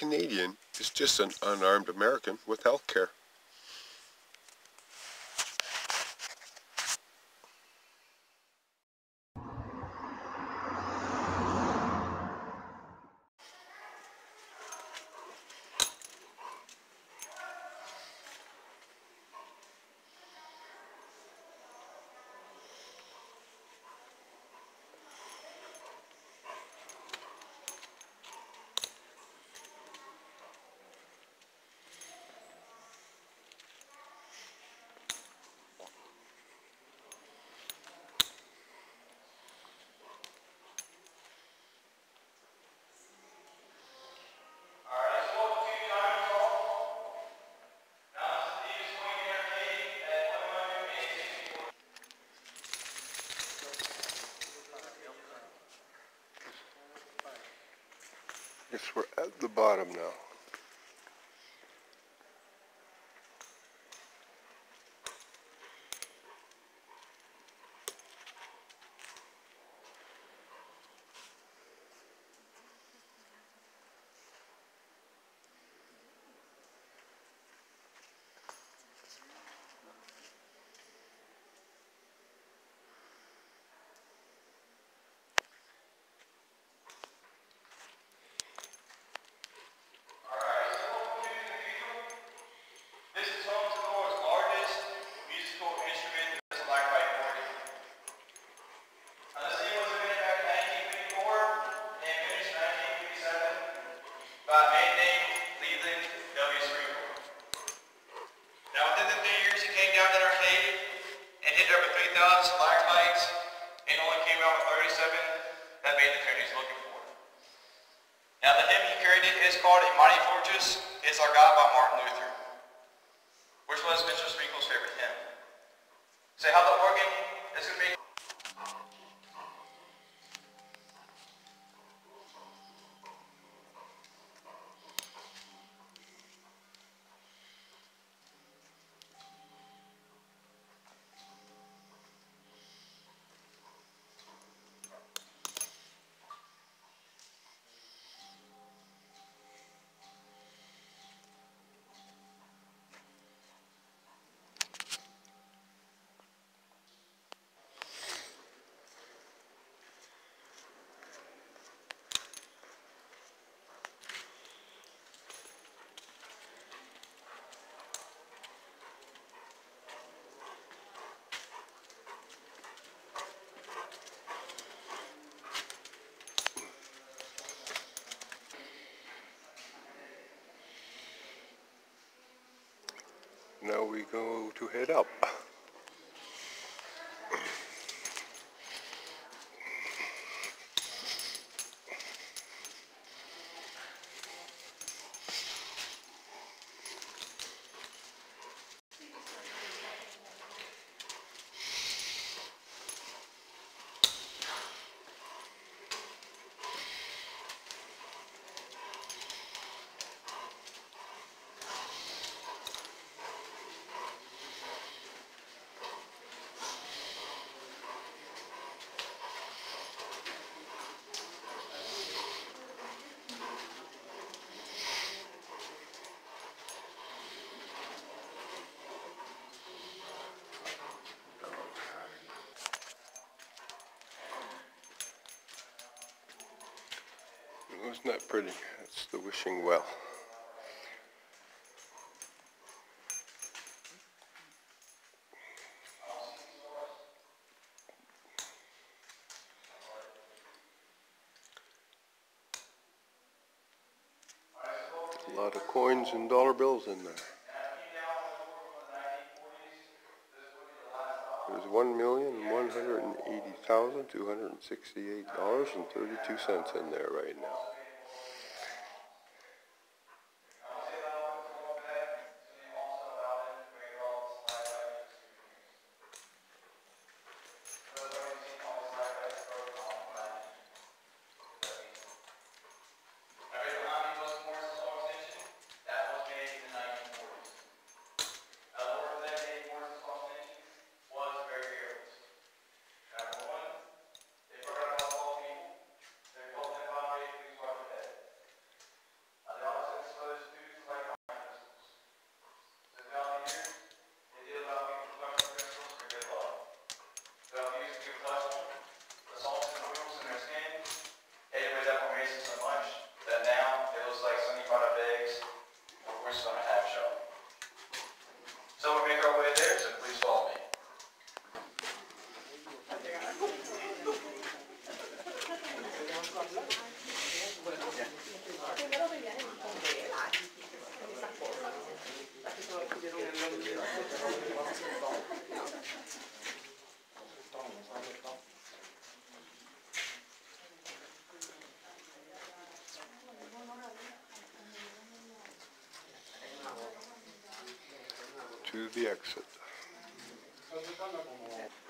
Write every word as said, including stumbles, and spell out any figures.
Canadian is just an unarmed American with health care. Yes, we're at the bottom now. Stalactites and only came out with thirty-seven that made the claim he's looking for. Now the hymn he created is called A Mighty Fortress. It's Our God by Martin Luther, which was Mister Sprinkle's favorite hymn. So how the organ is going to be. Now we go to head up. Wasn't that pretty? That's the wishing well. A lot of coins and dollar bills in there. There's one million one hundred eighty thousand two hundred sixty-eight dollars and thirty-two cents in there right now. cholesterol, the salts and oils in their skin. Anyways, that for me so much that now it looks like seventy-five eggs. We're just gonna have show. So we make our way there, so please follow me. To the exit.